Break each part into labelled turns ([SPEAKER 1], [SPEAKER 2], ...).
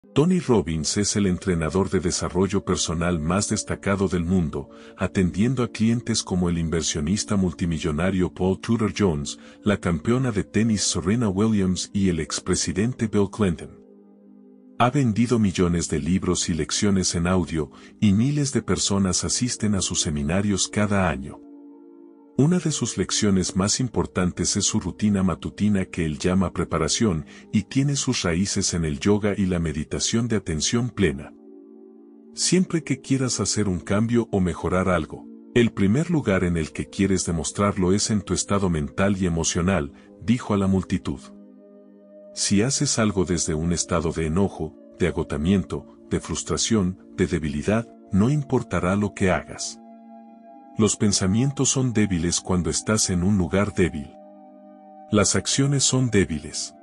[SPEAKER 1] Tony Robbins es el entrenador de desarrollo personal más destacado del mundo, atendiendo a clientes como el inversionista multimillonario Paul Tudor Jones, la campeona de tenis Serena Williams y el expresidente Bill Clinton. Ha vendido millones de libros y lecciones en audio, y miles de personas asisten a sus seminarios cada año. Una de sus lecciones más importantes es su rutina matutina que él llama preparación, y tiene sus raíces en el yoga y la meditación de atención plena. Siempre que quieras hacer un cambio o mejorar algo, el primer lugar en el que quieres demostrarlo es en tu estado mental y emocional, dijo a la multitud. Si haces algo desde un estado de enojo, de agotamiento, de frustración, de debilidad, no importará lo que hagas. Los pensamientos son débiles cuando estás en un lugar débil. Las acciones son débiles.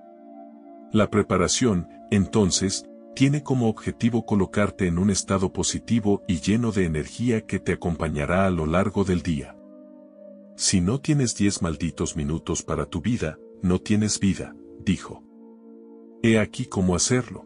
[SPEAKER 1] La preparación, entonces, tiene como objetivo colocarte en un estado positivo y lleno de energía que te acompañará a lo largo del día. Si no tienes 10 malditos minutos para tu vida, no tienes vida, dijo. He aquí cómo hacerlo.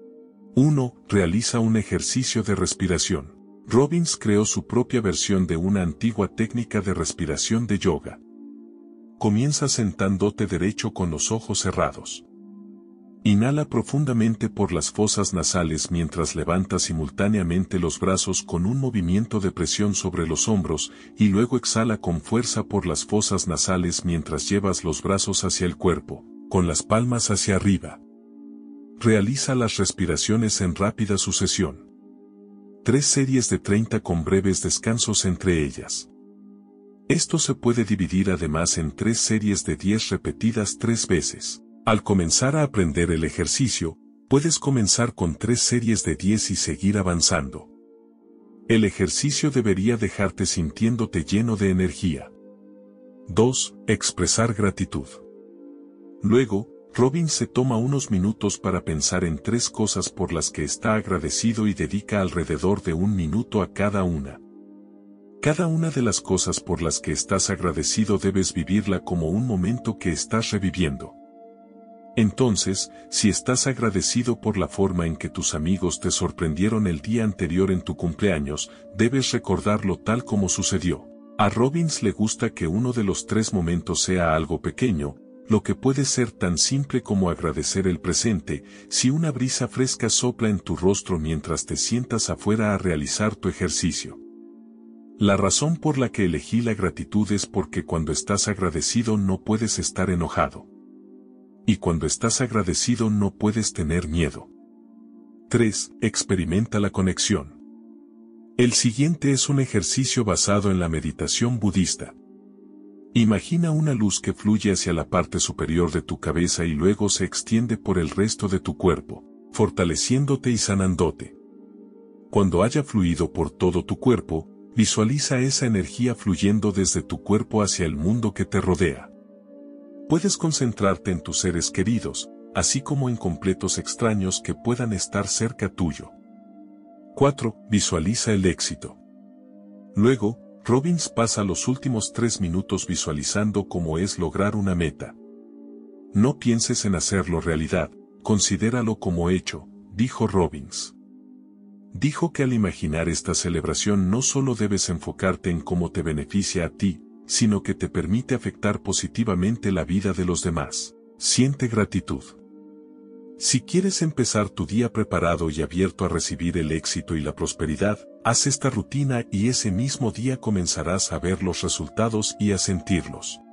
[SPEAKER 1] 1. Realiza un ejercicio de respiración. Robbins creó su propia versión de una antigua técnica de respiración de yoga. Comienza sentándote derecho con los ojos cerrados. Inhala profundamente por las fosas nasales mientras levantas simultáneamente los brazos con un movimiento de presión sobre los hombros, y luego exhala con fuerza por las fosas nasales mientras llevas los brazos hacia el cuerpo, con las palmas hacia arriba. Realiza las respiraciones en rápida sucesión. 3 series de 30 con breves descansos entre ellas. Esto se puede dividir además en 3 series de 10 repetidas 3 veces. Al comenzar a aprender el ejercicio, puedes comenzar con 3 series de 10 y seguir avanzando. El ejercicio debería dejarte sintiéndote lleno de energía. 2. Expresar gratitud. Luego, Robbins se toma unos minutos para pensar en 3 cosas por las que está agradecido y dedica alrededor de 1 minuto a cada una. Cada una de las cosas por las que estás agradecido debes vivirla como un momento que estás reviviendo. Entonces, si estás agradecido por la forma en que tus amigos te sorprendieron el día anterior en tu cumpleaños, debes recordarlo tal como sucedió. A Robbins le gusta que uno de los 3 momentos sea algo pequeño, lo que puede ser tan simple como agradecer el presente, si una brisa fresca sopla en tu rostro mientras te sientas afuera a realizar tu ejercicio. La razón por la que elegí la gratitud es porque cuando estás agradecido no puedes estar enojado. Y cuando estás agradecido no puedes tener miedo. 3. Experimenta la conexión. El siguiente es un ejercicio basado en la meditación budista. Imagina una luz que fluye hacia la parte superior de tu cabeza y luego se extiende por el resto de tu cuerpo, fortaleciéndote y sanándote. Cuando haya fluido por todo tu cuerpo, visualiza esa energía fluyendo desde tu cuerpo hacia el mundo que te rodea. Puedes concentrarte en tus seres queridos, así como en completos extraños que puedan estar cerca tuyo. 4. Visualiza el éxito. Luego, Robbins pasa los últimos 3 minutos visualizando cómo es lograr una meta. No pienses en hacerlo realidad, considéralo como hecho, dijo Robbins. Dijo que al imaginar esta celebración no solo debes enfocarte en cómo te beneficia a ti, sino que te permite afectar positivamente la vida de los demás. Siente gratitud. Si quieres empezar tu día preparado y abierto a recibir el éxito y la prosperidad, haz esta rutina y ese mismo día comenzarás a ver los resultados y a sentirlos.